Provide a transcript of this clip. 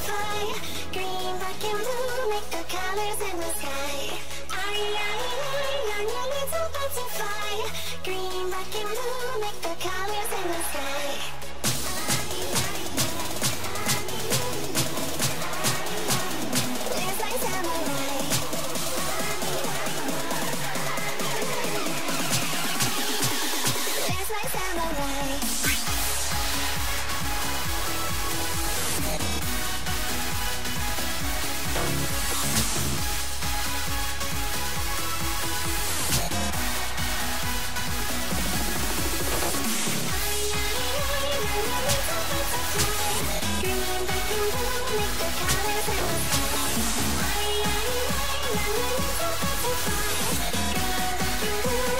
butterfly. Green, black, and blue make the colors in the sky. I'm your little butterfly. Green, black, and blue make the colors in the sky. There's my samurai. There's my samurai. Green, black, and blue make the colors in the sky. I'm your little butterfly. Green, black, and blue.